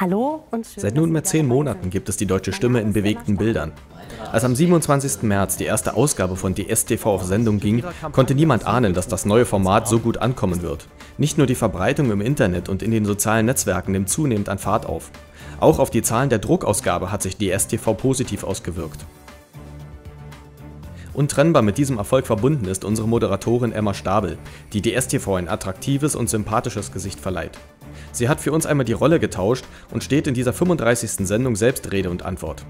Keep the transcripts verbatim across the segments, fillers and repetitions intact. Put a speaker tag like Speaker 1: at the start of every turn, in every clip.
Speaker 1: Hallo und schön,
Speaker 2: Seit nunmehr zehn Monaten gibt es die Deutsche Stimme in bewegten Bildern. Als am siebenundzwanzigsten März die erste Ausgabe von D S T V auf Sendung ging, konnte niemand ahnen, dass das neue Format so gut ankommen wird. Nicht nur die Verbreitung im Internet und in den sozialen Netzwerken nimmt zunehmend an Fahrt auf. Auch auf die Zahlen der Druckausgabe hat sich D S T V positiv ausgewirkt. Untrennbar mit diesem Erfolg verbunden ist unsere Moderatorin Emma Stabel, die D S T V ein attraktives und sympathisches Gesicht verleiht. Sie hat für uns einmal die Rolle getauscht und steht in dieser fünfunddreißigsten Sendung selbst Rede und Antwort.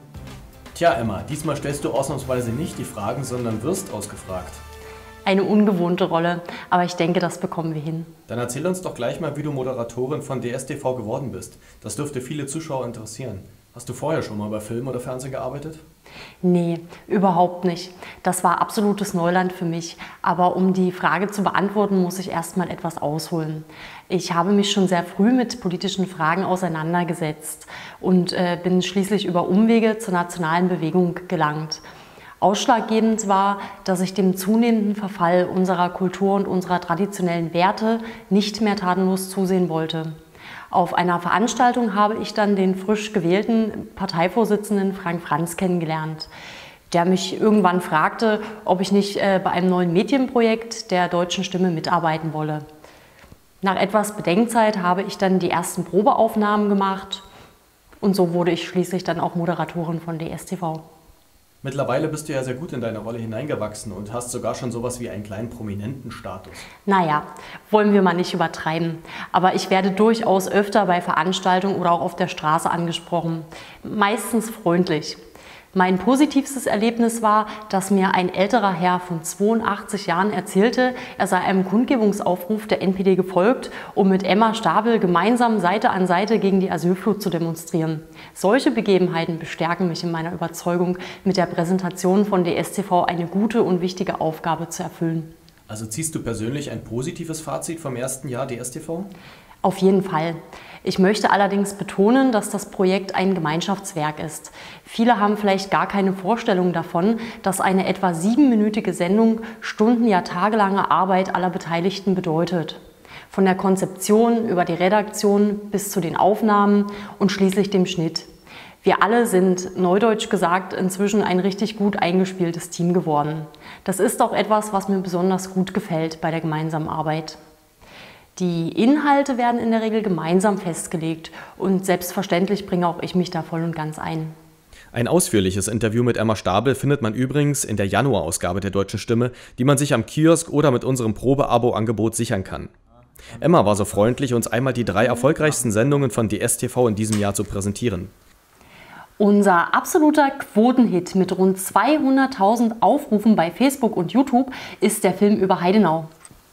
Speaker 2: Tja Emma, diesmal stellst du ausnahmsweise nicht die Fragen, sondern wirst ausgefragt.
Speaker 1: Eine ungewohnte Rolle, aber ich denke, das bekommen wir hin.
Speaker 2: Dann erzähl uns doch gleich mal, wie du Moderatorin von D S T V geworden bist. Das dürfte viele Zuschauer interessieren. Hast du vorher schon mal bei Film oder Fernsehen gearbeitet?
Speaker 1: Nee, überhaupt nicht. Das war absolutes Neuland für mich. Aber um die Frage zu beantworten, muss ich erst mal etwas ausholen. Ich habe mich schon sehr früh mit politischen Fragen auseinandergesetzt und äh, bin schließlich über Umwege zur nationalen Bewegung gelangt. Ausschlaggebend war, dass ich dem zunehmenden Verfall unserer Kultur und unserer traditionellen Werte nicht mehr tatenlos zusehen wollte. Auf einer Veranstaltung habe ich dann den frisch gewählten Parteivorsitzenden Frank Franz kennengelernt, der mich irgendwann fragte, ob ich nicht äh, bei einem neuen Medienprojekt der Deutschen Stimme mitarbeiten wolle. Nach etwas Bedenkzeit habe ich dann die ersten Probeaufnahmen gemacht und so wurde ich schließlich dann auch Moderatorin von D S T V.
Speaker 2: Mittlerweile bist du ja sehr gut in deine Rolle hineingewachsen und hast sogar schon sowas wie einen kleinen prominenten Status.
Speaker 1: Naja, wollen wir mal nicht übertreiben. Aber ich werde durchaus öfter bei Veranstaltungen oder auch auf der Straße angesprochen. Meistens freundlich. Mein positivstes Erlebnis war, dass mir ein älterer Herr von zweiundachtzig Jahren erzählte, er sei einem Kundgebungsaufruf der N P D gefolgt, um mit Emma Stabel gemeinsam Seite an Seite gegen die Asylflut zu demonstrieren. Solche Begebenheiten bestärken mich in meiner Überzeugung, mit der Präsentation von D S T V eine gute und wichtige Aufgabe zu erfüllen.
Speaker 2: Also ziehst du persönlich ein positives Fazit vom ersten Jahr D S T V?
Speaker 1: Auf jeden Fall. Ich möchte allerdings betonen, dass das Projekt ein Gemeinschaftswerk ist. Viele haben vielleicht gar keine Vorstellung davon, dass eine etwa siebenminütige Sendung Stunden, ja tagelange Arbeit aller Beteiligten bedeutet. Von der Konzeption über die Redaktion bis zu den Aufnahmen und schließlich dem Schnitt. Wir alle sind, neudeutsch gesagt, inzwischen ein richtig gut eingespieltes Team geworden. Das ist auch etwas, was mir besonders gut gefällt bei der gemeinsamen Arbeit. Die Inhalte werden in der Regel gemeinsam festgelegt und selbstverständlich bringe auch ich mich da voll und ganz ein.
Speaker 2: Ein ausführliches Interview mit Emma Stabel findet man übrigens in der Januarausgabe der Deutschen Stimme, die man sich am Kiosk oder mit unserem Probe-Abo-Angebot sichern kann. Emma war so freundlich, uns einmal die drei erfolgreichsten Sendungen von D S T V in diesem Jahr zu präsentieren.
Speaker 1: Unser absoluter Quotenhit mit rund zweihunderttausend Aufrufen bei Facebook und YouTube ist der Film über Heidenau.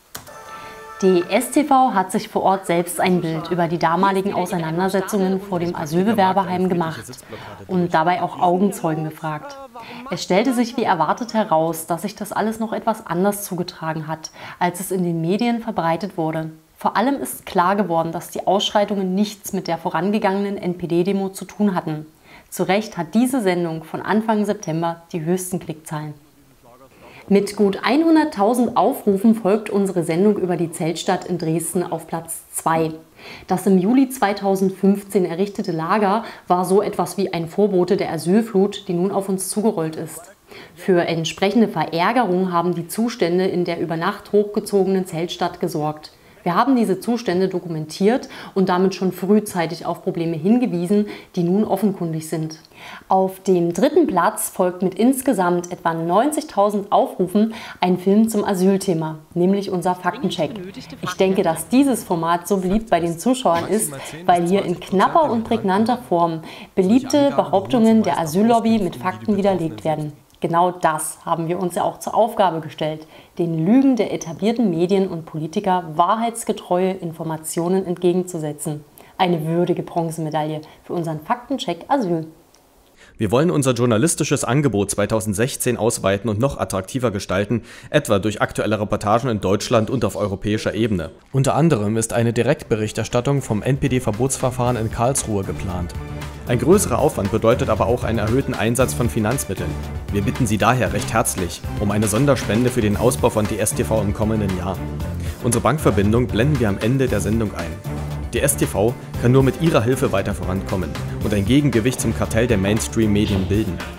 Speaker 1: D S T V hat sich vor Ort selbst ein Bild über die damaligen Auseinandersetzungen vor dem Asylbewerberheim gemacht und dabei auch Augenzeugen befragt. Es stellte sich wie erwartet heraus, dass sich das alles noch etwas anders zugetragen hat, als es in den Medien verbreitet wurde. Vor allem ist klar geworden, dass die Ausschreitungen nichts mit der vorangegangenen N P D-Demo zu tun hatten. Zu Recht hat diese Sendung von Anfang September die höchsten Klickzahlen. Mit gut hunderttausend Aufrufen folgt unsere Sendung über die Zeltstadt in Dresden auf Platz zwei. Das im Juli zweitausendfünfzehn errichtete Lager war so etwas wie ein Vorbote der Asylflut, die nun auf uns zugerollt ist. Für entsprechende Verärgerung haben die Zustände in der über Nacht hochgezogenen Zeltstadt gesorgt. Wir haben diese Zustände dokumentiert und damit schon frühzeitig auf Probleme hingewiesen, die nun offenkundig sind. Auf dem dritten Platz folgt mit insgesamt etwa neunzigtausend Aufrufen ein Film zum Asylthema, nämlich unser Faktencheck. Ich denke, dass dieses Format so beliebt bei den Zuschauern ist, weil hier in knapper und prägnanter Form beliebte Behauptungen der Asyllobby mit Fakten widerlegt werden. Genau das haben wir uns ja auch zur Aufgabe gestellt, den Lügen der etablierten Medien und Politiker wahrheitsgetreue Informationen entgegenzusetzen. Eine würdige Bronzemedaille für unseren Faktencheck Asyl.
Speaker 2: Wir wollen unser journalistisches Angebot zweitausendsechzehn ausweiten und noch attraktiver gestalten, etwa durch aktuelle Reportagen in Deutschland und auf europäischer Ebene. Unter anderem ist eine Direktberichterstattung vom N P D-Verbotsverfahren in Karlsruhe geplant. Ein größerer Aufwand bedeutet aber auch einen erhöhten Einsatz von Finanzmitteln. Wir bitten Sie daher recht herzlich um eine Sonderspende für den Ausbau von D S T V im kommenden Jahr. Unsere Bankverbindung blenden wir am Ende der Sendung ein. Die S T V kann nur mit ihrer Hilfe weiter vorankommen und ein Gegengewicht zum Kartell der Mainstream-Medien bilden.